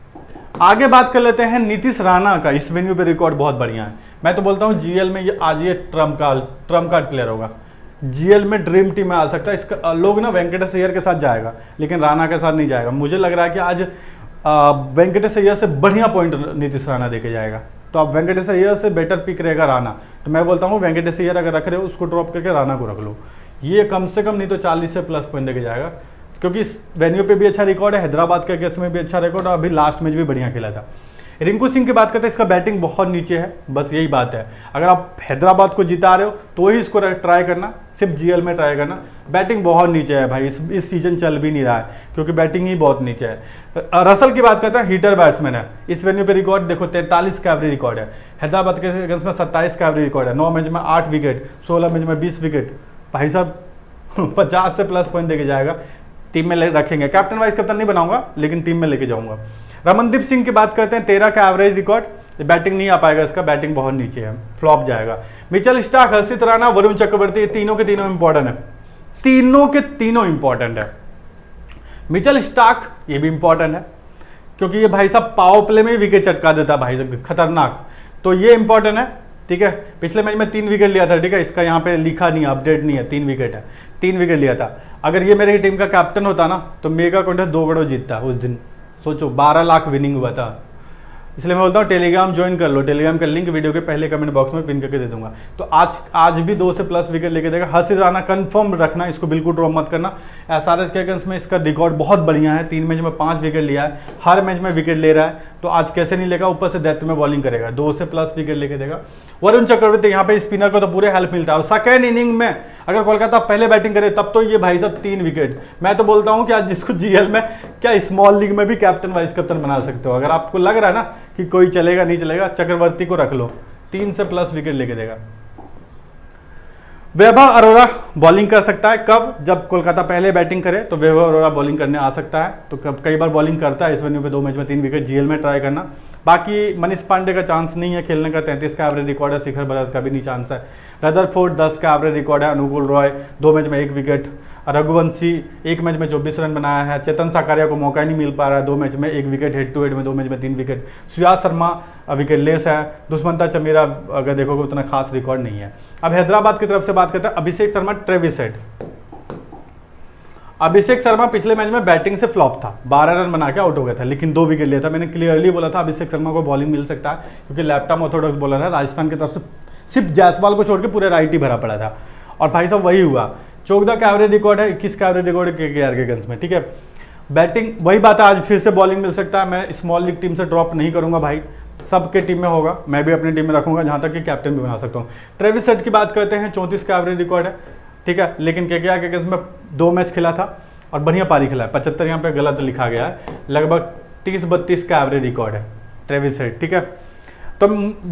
[SPEAKER 1] आगे बात कर लेते हैं नीतीश राणा का। इस वेन्यू पे रिकॉर्ड बहुत बढ़िया है। मैं तो बोलता हूँ जीएल में ये आज ये ट्रम्प का ट्रम्प कार्ड प्लेयर होगा। जीएल में ड्रीम टीम में आ सकता है। इसका लोग ना वेंकटेश अय्यर के साथ जाएगा, लेकिन राणा के साथ नहीं जाएगा। मुझे लग रहा है कि आज वेंकटेश अय्यर से बढ़िया पॉइंट नीतीश राणा देके जाएगा। तो अब वेंकटेश अय्यर से बेटर पिक रहेगा राणा। तो मैं बोलता हूँ वेंकटेश अय्यर अगर रख रहे हो उसको ड्रॉप करके राणा को रख लो। ये कम से कम नहीं तो चालीस से प्लस पॉइंट देके जाएगा, क्योंकि इस वेन्यू पे भी अच्छा रिकॉर्ड है, हैदराबाद के केस में भी अच्छा रिकॉर्ड, और अभी लास्ट मैच भी बढ़िया खेला था। रिंकू सिंह की बात करते हैं, इसका बैटिंग बहुत नीचे है, बस यही बात है। अगर आप हैदराबाद को जिता रहे हो तो ही इसको ट्राई करना, सिर्फ जीएल में ट्राई करना। बैटिंग बहुत नीचे है भाई, इस इस सीजन चल भी नहीं रहा है क्योंकि बैटिंग ही बहुत नीचे है। रसल की बात करते हैं, हीटर बैट्समैन है। इस वेन्यू पे रिकॉर्ड देखो तैंतालीस का एवरेज रिकॉर्ड है। हैदराबाद के अगेंस्ट में सत्ताईस का एवरेज रिकॉर्ड है। नौ मैच में आठ विकेट, सोलह मैच में बीस विकेट। भाई साहब पचास से प्लस पॉइंट देके जाएगा। टीम में रखेंगे, कैप्टन वाइस कैप्टन नहीं बनाऊंगा, लेकिन टीम में लेके जाऊंगा। रमनदीप सिंह की बात करते हैं, तेरह का एवरेज रिकॉर्ड। बैटिंग नहीं आ पाएगा इसका, बैटिंग बहुत नीचे है, फ्लॉप जाएगा। मिचेल स्टार्क, हर्षित राणा, वरुण चक्रवर्ती, ये तीनों के तीनों इंपॉर्टेंट है, तीनों के तीनों इंपॉर्टेंट है। मिचेल स्टार्क ये भी इंपॉर्टेंट है क्योंकि ये भाई साहब पावर प्ले में विकेट चटका देता है भाई, खतरनाक। तो ये इंपॉर्टेंट है, ठीक है। पिछले मैच में तीन विकेट लिया था, ठीक है। इसका यहाँ पे लिखा नहीं है, अपडेट नहीं है, तीन विकेट है, तीन विकेट लिया था। अगर ये मेरी टीम का कैप्टन होता ना तो मेगा कॉन्टेस्ट दो करोड़ जीतता उस दिन। सोचो बारह लाख विनिंग हुआ था। इसलिए मैं बोलता हूँ टेलीग्राम ज्वाइन कर लो, टेलीग्राम का लिंक वीडियो के पहले कमेंट बॉक्स में पिन करके दे दूंगा। तो आज आज भी दो से प्लस विकेट लेके देगा। हर्षित राणा कंफर्म रखना, इसको बिल्कुल ड्रॉप मत करना। एसआरएच के अगेंस्ट में इसका रिकॉर्ड बहुत बढ़िया है, तीन मैच में पांच विकेट लिया है, हर मैच में विकेट ले रहा है, तो आज कैसे नहीं लेगा, ऊपर से डेथ में बॉलिंग करेगा, दो से प्लस विकेट लेके देगा। वरुण चक्रवर्ती यहाँ पे स्पिनर को तो पूरे हेल्प मिलता है, और सेकेंड इनिंग में अगर कोलकाता पहले बैटिंग करे तब तो ये भाई साहब तीन विकेट। मैं तो बोलता हूँ कि आज जिसको जीएल में क्या स्मॉल लीग में भी कैप्टन वाइस कैप्टन बना सकते हो। अगर आपको लग रहा है ना कि कोई चलेगा नहीं चलेगा, चक्रवर्ती को रख लो, तीन से प्लस विकेट लेके देगा। वैभव अरोरा बॉलिंग कर सकता है, कब, जब कोलकाता पहले बैटिंग करे तो वैभव अरोरा बॉलिंग करने आ सकता है, तो कब कई बार बॉलिंग करता है इस वेन्यू पे, दो मैच में तीन विकेट, जीएल में ट्राई करना। बाकी मनीष पांडे का चांस नहीं है खेलने का, तैंतीस का एवरेज रिकॉर्ड है, शिखर भरत का भी नहीं चांस है, रदरफोर्ड दस का एवरेज रिकॉर्ड है, अनुकूल रॉय दो मैच में एक विकेट, रघुवंशी एक मैच में चौबीस रन बनाया है, चेतन साकारिया को मौका ही नहीं मिल पा रहा है, दो मैच में एक विकेट, हेड टू हेड में दो मैच में तीन wicket, Suyash Sharma wicket less है, दुष्मंता चमीरा अगर देखोगे उतना खास रिकॉर्ड नहीं है। अब हैदराबाद की तरफ से बात करते हैं, अभिषेक शर्मा ट्रेविस हेड। अभिषेक शर्मा पिछले मैच में बैटिंग से फ्लॉप था, बारह रन बना के आउट हो गया था, लेकिन दो विकेट लिया था। मैंने क्लियरली बोला था अभिषेक शर्मा को बॉलिंग मिल सकता है, क्योंकि लैपटॉप ऑर्थोडॉक्स बॉलर है, राजस्थान की तरफ से सिर्फ जायसवाल को छोड़ के पूरे राइट ही भरा पड़ा था, और भाई साहब वही हुआ। चौदह का एवरेज रिकॉर्ड है, इक्कीस का एवरेज रिकॉर्ड है केकेआर के अगेंस्ट में, ठीक है। बैटिंग वही बात है, आज फिर से बॉलिंग मिल सकता है, मैं स्मॉल लीग टीम से ड्रॉप नहीं करूंगा भाई, सबके टीम में होगा, मैं भी अपनी टीम में रखूंगा, जहां तक कि कैप्टन भी बना सकता हूं। ट्रेविस हेड की बात करते हैं, चौंतीस का एवरेज रिकॉर्ड है, ठीक है, लेकिन केकेआर के अगेंस्ट में दो मैच खेला था और बढ़िया पारी खेला है, पचहत्तर यहाँ पे गलत लिखा गया है, लगभग तीस बत्तीस का एवरेज रिकॉर्ड है ट्रेविस हेड, ठीक है। तो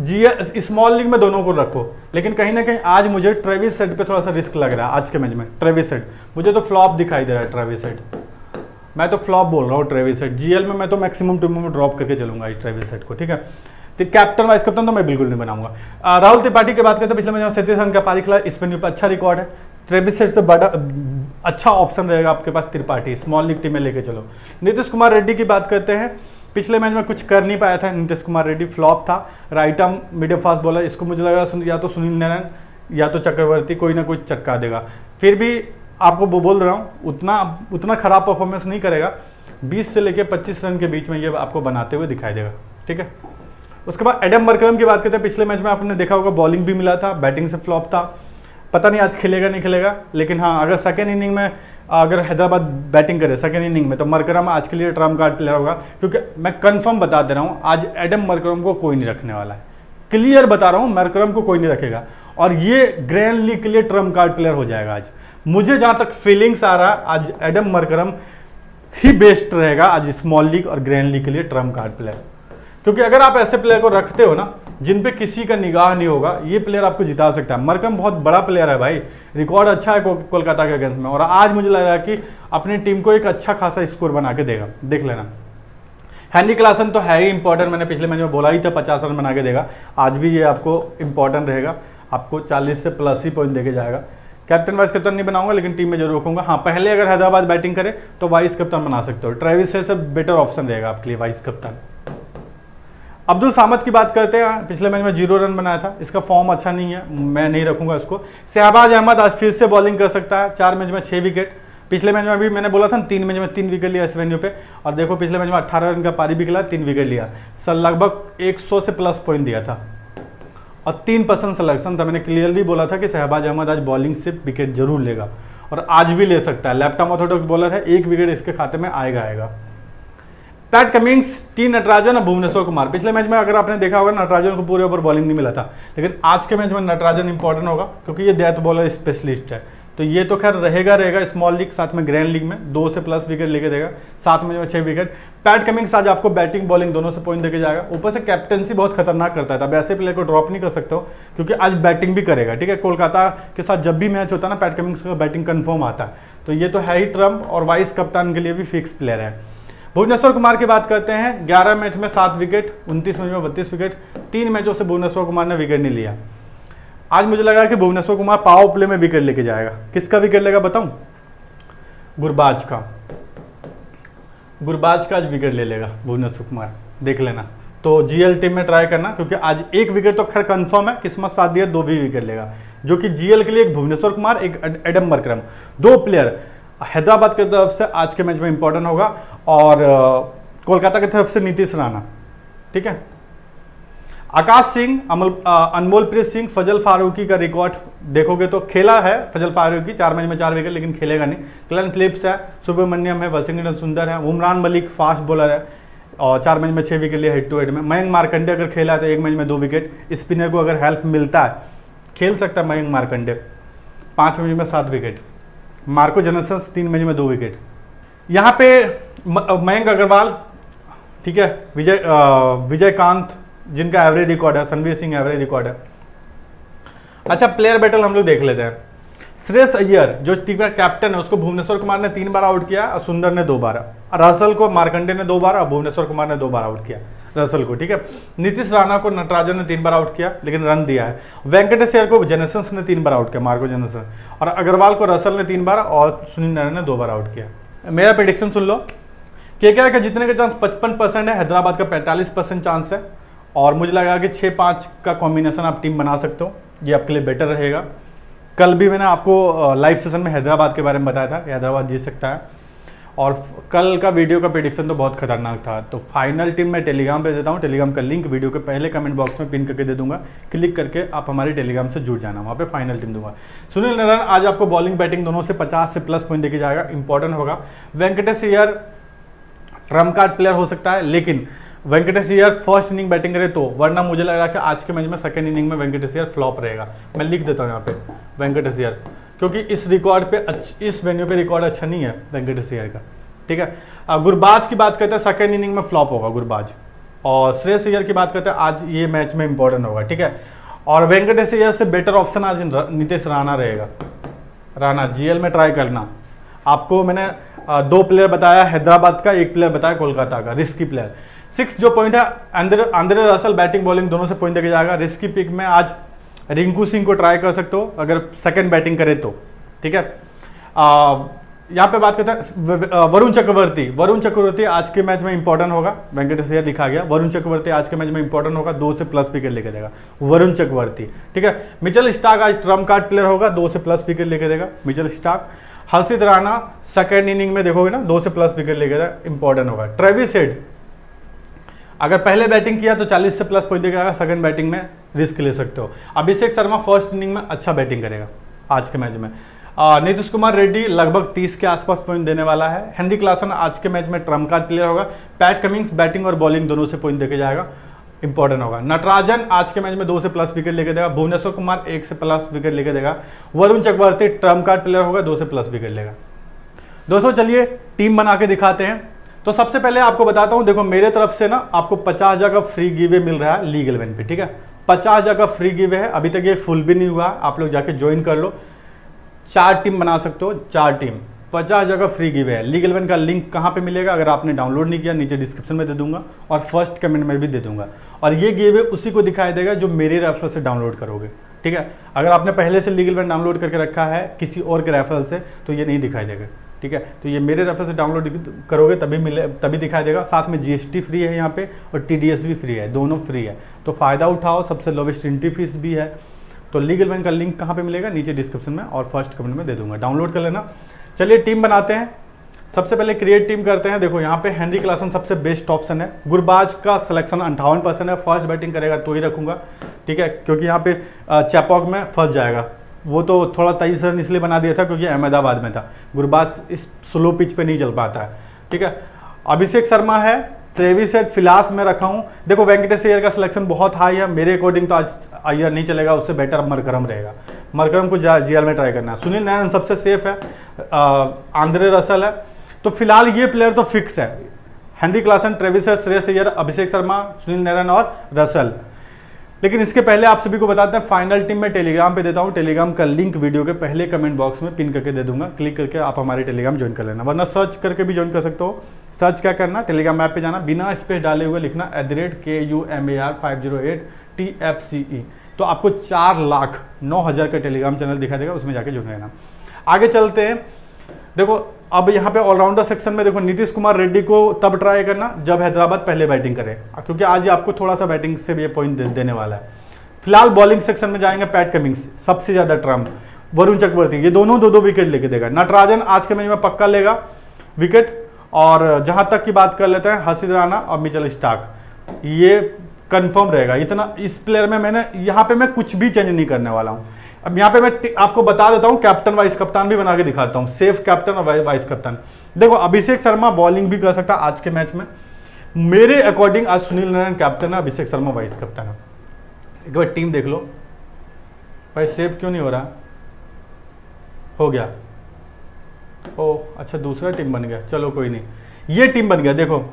[SPEAKER 1] जी स्मॉल लीग में दोनों को रखो, लेकिन कहीं ना कहीं आज मुझे ट्रेविस हेड पे थोड़ा सा रिस्क लग रहा है आज के मैच में। ट्रेविस हेड मुझे तो फ्लॉप दिखाई दे रहा है, ट्रेविस हेड मैं तो फ्लॉप बोल रहा हूँ ट्रेविस हेड। जीएल में मैं तो मैक्सिमम टीमों में ड्रॉप करके चलूंगा इस ट्रेविस हेड को, ठीक है। तो कैप्टन वाइस कैप्टन तो मैं बिल्कुल नहीं बनाऊंगा। राहुल त्रिपाठी की बात करते हैं, पिछले मैच में सैंतीस रन का पारी खेला, इस वेन्यू पर अच्छा रिकॉर्ड है, ट्रेविस हेड से बड़ा अच्छा ऑप्शन रहेगा आपके पास त्रिपाठी, स्मॉल लीग टीम में लेके चलो। नीतीश कुमार रेड्डी की बात करते हैं, पिछले मैच में कुछ कर नहीं पाया था नीतीश कुमार रेड्डी, फ्लॉप था, right arm medium fast bowler, इसको मुझे लगा या तो सुनील नारायण या तो चक्रवर्ती कोई ना कोई चटका देगा। फिर भी आपको वो बोल रहा हूँ उतना उतना खराब परफॉर्मेंस नहीं करेगा, बीस से लेकर पच्चीस रन के बीच में ये आपको बनाते हुए दिखाई देगा, ठीक है। उसके बाद एडम मरकरम की बात करते हैं, पिछले मैच में आपने देखा होगा बॉलिंग भी मिला था, बैटिंग से फ्लॉप था, पता नहीं आज खेलेगा नहीं खेलेगा, लेकिन हाँ अगर सेकेंड इनिंग में अगर हैदराबाद बैटिंग करे सेकेंड इनिंग में तो मरकरम आज के लिए ट्रम्प कार्ड प्लेयर होगा, क्योंकि मैं कंफर्म बता दे रहा हूँ आज एडम मरकरम को कोई नहीं रखने वाला है, क्लियर बता रहा हूँ, मरकरम को कोई नहीं रखेगा, और ये ग्रैंड लीग के लिए ट्रम्प कार्ड प्लेयर हो जाएगा आज। मुझे जहां तक फीलिंग्स आ रहा है आज एडम मरकरम ही बेस्ट रहेगा आज स्मॉल लीग और ग्रैंड लीग के लिए ट्रम्प कार्ड प्लेयर, क्योंकि अगर आप ऐसे प्लेयर को रखते हो ना जिन पे किसी का निगाह नहीं होगा, ये प्लेयर आपको जिता सकता है। मरकरम बहुत बड़ा प्लेयर है भाई, रिकॉर्ड अच्छा है को, कोलकाता के अगेंस्ट में, और आज मुझे लग रहा है कि अपनी टीम को एक अच्छा खासा स्कोर बना के देगा, देख लेना। हैंडी क्लासन तो है ही इंपॉर्टेंट, मैंने पिछले मैच में बोला ही था पचास रन बना के देगा, आज भी ये आपको इंपॉर्टेंट रहेगा, आपको चालीस से प्लस ही पॉइंट देके जाएगा। कैप्टन वाइस कैप्टन नहीं बनाऊंगा, लेकिन टीम में जरूर रखूंगा। हाँ पहले अगर हैदराबाद बैटिंग करे तो वाइस कैप्टन बना सकते हो, ट्रेविस हेड से बेटर ऑप्शन रहेगा आपके लिए वाइस कैप्टन। अब्दुल सामद की बात करते हैं, पिछले मैच में जीरो रन बनाया था, इसका फॉर्म अच्छा नहीं है, मैं नहीं रखूंगा इसको। शहबाज अहमद आज फिर से बॉलिंग कर सकता है, चार मैच में छह विकेट, पिछले मैच में भी मैंने बोला था तीन मैच में तीन विकेट लिया इस वेन्यू पे, और देखो पिछले मैच में अट्ठारह रन का पारी भी खेला, तीन विकेट लिया, सर लगभग एक सौ से प्लस पॉइंट दिया था, और तीन परसेंट सिलेक्शन था। मैंने क्लियरली बोला था कि शहबाज अहमद आज बॉलिंग से विकेट जरूर लेगा, और आज भी ले सकता है, लेफ्ट आर्म ऑर्थोडॉक्स बॉलर है, एक विकेट इसके खाते में आएगा आएगा। पैट कमिंग्स, टी नटराजन और भुवनेश्वर कुमार, पिछले मैच में अगर आपने देखा होगा नटराजन को पूरे ओवर बॉलिंग नहीं मिला था, लेकिन आज के मैच में नटराजन इंपॉर्टेंट होगा, क्योंकि ये डेथ बॉलर स्पेशलिस्ट है, तो ये तो खैर रहेगा रहेगा स्मॉल लीग साथ में ग्रैंड लीग में, दो से प्लस विकेट लेके देगा, सात मैच में छह विकेट। पैट कमिंग्स आज आपको बैटिंग बॉलिंग दोनों से पॉइंट देके जाएगा, ऊपर से कैप्टेंसी बहुत खतरनाक करता है, तब ऐसे प्लेयर को ड्रॉप नहीं कर सकते हो, क्योंकि आज बैटिंग भी करेगा, ठीक है। कोलकाता के साथ जब भी मैच होता है ना पैट कमिंग्स का बैटिंग कन्फर्म आता है, तो ये तो है ही ट्रम्प, और वाइस कप्तान के लिए भी फिक्स प्लेयर है। भुवनेश्वर कुमार की बात करते हैं, ग्यारह मैच में सात विकेट, उनतीस मैच में बत्तीस विकेट, तीन मैचों से भुवनेश्वर कुमार ने विकेट नहीं लिया। आज मुझे लग रहा है कि भुवनेश्वर कुमार पावर प्ले में विकेट लेके जाएगा। किसका विकेट लेगा बताऊं? गुरबाज का, गुरबाज का आज विकेट ले लेगा भुवनेश्वर कुमार, देख लेना। तो जीएल टीम में ट्राई करना, क्योंकि आज एक विकेट तो खैर कंफर्म है, किस्मत साथ दिया दो भी विकेट लेगा, जो कि जीएल के लिए एक भुवनेश्वर कुमार एक एडम मरकरम, दो प्लेयर हैदराबाद की तरफ से आज के मैच में इंपॉर्टेंट होगा, और कोलकाता की तरफ से नीतीश राणा, ठीक है। आकाश सिंह, अमल अनमोलप्रीत सिंह, फजल फारूकी का रिकॉर्ड देखोगे तो खेला है फजल फारूकी, चार मैच में चार विकेट, लेकिन खेलेगा नहीं। क्लन फिलिप्स है, सुब्रमण्यम है, वशिंगटन सुंदर है, उमरान मलिक फास्ट बॉलर है और चार मैच में छह विकेट लिए हेड टू हेड में। मयंक मार्कंडे अगर खेला है तो एक मैच में दो विकेट। स्पिनर को अगर हेल्प मिलता है खेल सकता है मयंक मार्कंडे, पाँच मैच में सात विकेट। मार्को जेनसन तीन मैच में दो विकेट। यहाँ पे मयंक अग्रवाल, ठीक है, विजय विजयकांत जिनका एवरेज रिकॉर्ड है, रणवीर सिंह एवरेज रिकॉर्ड है। अच्छा, प्लेयर बैटल हम लोग देख लेते हैं। श्रेयस अय्यर जो टीम का कैप्टन है उसको भुवनेश्वर कुमार ने तीन बार आउट किया और सुंदर ने दो बार। रसल को मार्कंडे ने दो बार और भुवनेश्वर कुमार ने दो बार आउट किया रसल को, ठीक है। नीतीश राणा को नटराजन ने तीन बार आउट किया लेकिन रन दिया है। वेंकटेश अय्यर को जेनेसंस ने तीन बार आउट किया, मार्को जेनेसन, और अग्रवाल को रसल ने तीन बार और सुनील नारायण ने दो बार आउट किया। मेरा प्रेडिक्शन सुन लो। केकेआर का जीतने का चांस पचपन परसेंट है, हैदराबाद का पैंतालीस परसेंट चांस है, और मुझे लगा कि छः पाँच का कॉम्बिनेशन आप टीम बना सकते हो, ये आपके लिए बेटर रहेगा। कल भी मैंने आपको लाइव सेशन में हैदराबाद के बारे में बताया था कि हैदराबाद जीत सकता है, और कल का वीडियो का प्रेडिक्शन तो बहुत खतरनाक था। तो फाइनल टीम मैं टेलीग्राम पे देता हूँ, टेलीग्राम का लिंक वीडियो के पहले कमेंट बॉक्स में पिन करके दे दूंगा, क्लिक करके आप हमारे टेलीग्राम से जुड़ जाना, वहाँ पे फाइनल टीम दूंगा। सुनील नारायण आज आपको बॉलिंग बैटिंग दोनों से पचास से प्लस पॉइंट देके जाएगा, इंपॉर्टेंट होगा। Venkatesh Iyer trump card player हो सकता है, लेकिन Venkatesh Iyer first inning batting करे तो, वरना मुझे लग रहा है कि आज के मैच में सेकंड इनिंग में वेंकटेश अय्यर फ्लॉप रहेगा। मैं लिख देता हूँ यहाँ पे वेंकटेश अय्यर, क्योंकि इस रिकॉर्ड पे इस वेन्यू पे रिकॉर्ड अच्छा नहीं है वेंकटेश अय्यर का, ठीक है। गुरबाज की बात करते हैं, सेकंड इनिंग में फ्लॉप होगा गुरबाज, और श्रेयस अय्यर की बात करते हैं आज ये मैच में इंपॉर्टेंट होगा, ठीक है। और वेंकटेश अय्यर से बेटर ऑप्शन आज नीतीश राणा रहेगा। राणा जीएल में ट्राई करना। आपको मैंने दो प्लेयर बताया हैदराबाद का, एक प्लेयर बताया कोलकाता का, रिस्की प्लेयर। सिक्स जो पॉइंट है Andre Andre Russell batting bowling दोनों से पॉइंट देके जाएगा। रिस्की पिक में आज रिंकू सिंह को ट्राई कर सकते हो अगर सेकंड बैटिंग करे तो, ठीक है। यहाँ पे बात करते हैं वरुण चक्रवर्ती। वरुण चक्रवर्ती आज के मैच में इंपॉर्टेंट होगा, वेंकटेश अय्यर लिखा गया। वरुण चक्रवर्ती आज के मैच में इंपॉर्टेंट होगा, दो से प्लस विकेट लेके देगा वरुण चक्रवर्ती, ठीक है। मिचेल स्टार्क आज ट्रम्प कार्ड प्लेयर होगा, दो से प्लस विकेट लेके देगा Mitchell Starc. Harshit Rana second inning में देखोगे ना, दो से प्लस विकेट लेके देगा, इंपॉर्टेंट होगा। ट्रेविस हेड अगर पहले बैटिंग किया तो चालीस से प्लस पॉइंट देगा, सेकंड बैटिंग में रिस्क ले सकते हो। अभिषेक शर्मा फर्स्ट इनिंग में अच्छा बैटिंग करेगा आज के मैच में। नीतीश कुमार रेड्डी लगभग तीस के आसपास पॉइंट देने वाला है। हेनरी क्लासन आज के मैच में ट्रम्प कार्ड प्लेयर होगा। पैट कमिंग्स बैटिंग और बॉलिंग दोनों से पॉइंट देके जाएगा, इंपॉर्टेंट होगा। नटराजन आज के मैच में दो से प्लस विकेट लेके देगा। भुवनेश्वर कुमार एक से प्लस विकेट लेके देगा। Varun Chakravarthy trump card player होगा, दो से प्लस विकेट लेगा। दोस्तों चलिए टीम बना के दिखाते हैं। तो सबसे पहले आपको बताता हूं, देखो मेरे तरफ से ना आपको पचास हजार का फ्री गिवे मिल रहा है लीगल वन पे, ठीक है। पचास हजार का फ्री गिवे है, अभी तक ये फुल भी नहीं हुआ, आप लोग जाके ज्वाइन कर लो। चार टीम बना सकते हो, चार टीम, पचास हजार का फ्री गिवे है। लीगल वन का लिंक कहाँ पे मिलेगा अगर आपने डाउनलोड नहीं किया, नीचे डिस्क्रिप्शन में दे दूंगा और फर्स्ट कमेंट में भी दे दूंगा। और ये गिवे उसी को दिखाई देगा जो मेरे रेफरल से डाउनलोड करोगे, ठीक है। अगर आपने पहले से लीगल वन डाउनलोड करके रखा है किसी और के रेफरल से तो ये नहीं दिखाई देगा, ठीक है। तो ये मेरे रेफर से डाउनलोड करोगे तभी मिले तभी दिखाई देगा। साथ में जीएसटी फ्री है यहाँ पे और टीडीएस भी फ्री है, दोनों फ्री है, तो फ़ायदा उठाओ। सबसे लोवेस्ट एंट्री फीस भी है। तो लीगल वन का लिंक कहाँ पे मिलेगा, नीचे डिस्क्रिप्शन में और फर्स्ट कमेंट में दे दूंगा, डाउनलोड कर लेना। चलिए टीम बनाते हैं। सबसे पहले क्रिएट टीम करते हैं। देखो यहाँ पे हेनरी क्लासन सबसे बेस्ट ऑप्शन है। गुरबाज का सिलेक्शन अंठावन परसेंट है, फर्स्ट बैटिंग करेगा तो ही रखूंगा, ठीक है, क्योंकि यहाँ पे चैपॉक में फंस जाएगा। वो तो थोड़ा तेईस रन इसलिए बना दिया था क्योंकि अहमदाबाद में था। गुरबाज इस स्लो पिच पे नहीं चल पाता है, ठीक है। अभिषेक शर्मा है, ट्रेविस हेड फिलहाल में रखा हूँ। देखो वेंकटेश अय्यर का सिलेक्शन बहुत हाई है, मेरे अकॉर्डिंग तो आज अय्यर नहीं चलेगा, उससे बेटर मरकरम रहेगा। मरकरम को जीएल में ट्राई करना है। सुनील नारायण सबसे सेफ है, आंद्रे रसल है। तो फिलहाल ये प्लेयर तो फिक्स है, Henry Klaasen, Travis Head, Shreyas Iyer, Abhishek Sharma, Sunil Narine और रसल। लेकिन इसके पहले आप सभी को बताते हैं फाइनल टीम में टेलीग्राम पे देता हूं। टेलीग्राम का लिंक वीडियो के पहले कमेंट बॉक्स में पिन करके दे दूंगा, क्लिक करके आप हमारे टेलीग्राम ज्वाइन कर लेना, वरना सर्च करके भी ज्वाइन कर सकते हो। सर्च क्या करना, टेलीग्राम ऐप पे जाना, बिना स्पेस डाले हुए लिखना एट द रेट के U M A R five zero eight T F C E, तो आपको चार लाख नौ हज़ार का टेलीग्राम चैनल दिखा देगा, उसमें जाके ज्वाइन करना। आगे चलते हैं। देखो अब यहाँ पे ऑलराउंडर सेक्शन में देखो नीतीश कुमार रेड्डी को तब ट्राई करना जब हैदराबाद पहले बैटिंग करे, क्योंकि आज आपको थोड़ा सा बैटिंग से भी ये पॉइंट दे, देने वाला है। फिलहाल बॉलिंग सेक्शन में जाएंगे पैट कमिंग्स, सबसे ज्यादा ट्रम्प, वरुण चक्रवर्ती, ये दोनों दो दो विकेट लेके देगा। नटराजन आज के मैच में पक्का लेगा विकेट। और जहां तक की बात कर लेते हैं हर्षित राणा और मिचेल स्टार्क, ये कंफर्म रहेगा इतना। इस प्लेयर में मैंने यहाँ पे मैं कुछ भी चेंज नहीं करने वाला हूँ। अब यहाँ पे मैं आपको बता देता हूँ, कैप्टन वाइस कप्तान भी बना के दिखाता हूँ, सेफ कैप्टन और वाइस कप्तान। देखो अभिषेक शर्मा बॉलिंग भी कर सकता है आज के मैच में, मेरे अकॉर्डिंग आज सुनील नारायण कैप्टन है, अभिषेक शर्मा वाइस कप्तान है। एक बार टीम देख लो भाई, सेव क्यों नहीं हो रहा? हो गया। ओ अच्छा दूसरा टीम बन गया, चलो कोई नहीं, ये टीम बन गया। देखो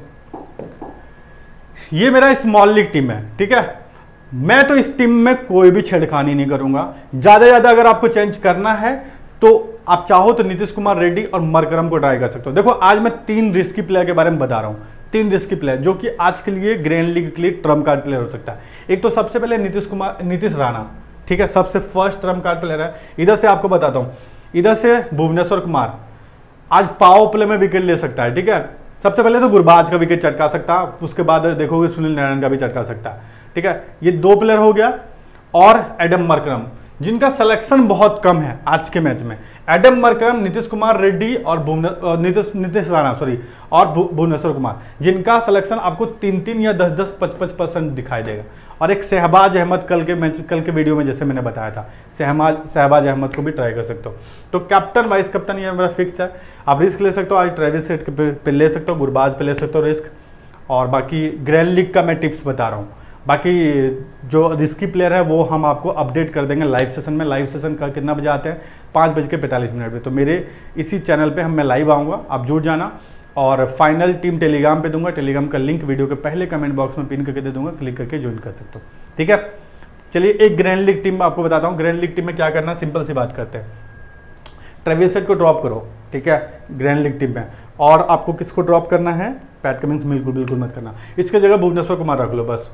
[SPEAKER 1] ये मेरा स्मॉल लीग टीम है, ठीक है। मैं तो इस टीम में कोई भी छेड़खानी नहीं करूंगा। ज्यादा ज्यादा अगर आपको चेंज करना है तो आप चाहो तो नीतीश कुमार रेड्डी और मरकरम को ट्राई कर सकते हो। देखो आज मैं तीन रिस्की प्लेयर के बारे में बता रहा हूं, तीन रिस्की प्लेयर जो कि आज के लिए ग्रैंड लीग के लिए ट्रम्प कार्ड प्लेयर हो सकता है। एक तो सबसे पहले नीतीश कुमार नीतीश राणा, ठीक है, सबसे फर्स्ट ट्रम्प कार्ड प्लेयर है। इधर से आपको बताता हूं, इधर से भुवनेश्वर कुमार आज पावर प्ले में विकेट ले सकता है, ठीक है। सबसे पहले तो गुरबाज का विकेट चटका सकता है, उसके बाद देखोगे सुनील नारायण का भी चटका सकता है, ठीक है। ये दो प्लेयर हो गया। और एडम मरकरम जिनका सिलेक्शन बहुत कम है आज के मैच में। एडम मरकरम, नीतीश कुमार रेड्डी और नीतीश नीतीश राणा सॉरी और भुवनेश्वर कुमार, जिनका सिलेक्शन आपको तीन तीन या दस दस पच पच परसेंट दिखाई देगा। और एक शहबाज अहमद, कल के मैच कल के वीडियो में जैसे मैंने बताया था, शहबाज शहबाज अहमद को भी ट्राई कर सकते हो। तो कैप्टन वाइस कैप्टन ये मेरा फिक्स है। आप रिस्क ले सकते हो, आज ट्रेविस सेट पे, पे ले सकते हो, गुरबाज पे ले सकते हो रिस्क। और बाकी ग्रैंड लीग का मैं टिप्स बता रहा हूँ। बाकी जो रिस्की प्लेयर है वो हम आपको अपडेट कर देंगे लाइव सेशन में। लाइव सेशन का कितना बजे आते हैं? पाँच बज के पैंतालीस मिनट पे। तो मेरे इसी चैनल पे हम मैं लाइव आऊँगा, आप जुड़ जाना। और फाइनल टीम टेलीग्राम पे दूंगा, टेलीग्राम का लिंक वीडियो के पहले कमेंट बॉक्स में पिन करके दे दूंगा, क्लिक करके ज्वाइन कर सकते हो, ठीक है। चलिए एक ग्रैंड लीग टीम आपको बताता हूँ। ग्रैंड लीग टीम में क्या करना, सिंपल सी बात करते हैं। ट्रेविस हेड को ड्रॉप करो, ठीक है, ग्रैंड लीग टीम में। और आपको किसको ड्रॉप करना है? पैट कमिंस बिल्कुल बिल्कुल मत करना, इसके जगह भुवनेश्वर कुमार रख लो बस,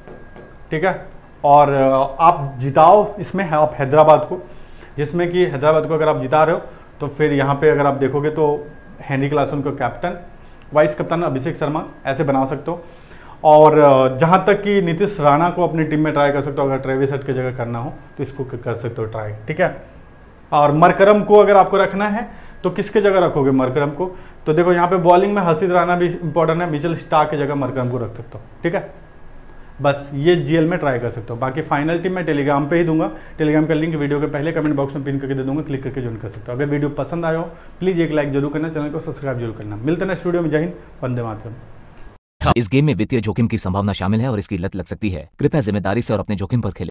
[SPEAKER 1] ठीक है। और आप जिताओ इसमें आप हैदराबाद को, जिसमें कि हैदराबाद को अगर आप जिता रहे हो तो फिर यहाँ पे अगर आप देखोगे तो हेनरी क्लासन को कैप्टन, वाइस कप्तान अभिषेक शर्मा, ऐसे बना सकते हो। और जहाँ तक कि नीतीश राणा को अपनी टीम में ट्राई कर सकते हो, अगर ट्रेविस हेड की जगह करना हो तो इसको कर सकते हो ट्राई, ठीक है। और मरकरम को अगर आपको रखना है तो किसके जगह रखोगे मरकरम को? तो देखो यहाँ पे बॉलिंग में हर्षित राणा भी इंपॉर्टेंट है, मिचेल स्टार्क की जगह मरकरम को रख सकते हो, ठीक है। बस ये जीएल में ट्राई कर सकते हो। बाकी फाइनल टीम मैं टेलीग्राम पे ही दूंगा, टेलीग्राम का लिंक वीडियो के पहले कमेंट बॉक्स में पिन करके दे दूंगा, क्लिक करके ज्वाइन कर सकते हो। अगर वीडियो पसंद आया हो प्लीज़ एक लाइक जरूर करना, चैनल को सब्सक्राइब जरूर करना। मिलते हैं स्टूडियो में। जय हिंद, वंदे मातरम।
[SPEAKER 5] इस गेम में वित्तीय जोखिम की संभावना शामिल है और इसकी लत लग सकती है। कृपया जिम्मेदारी से और अपने जोखिम पर खेलें।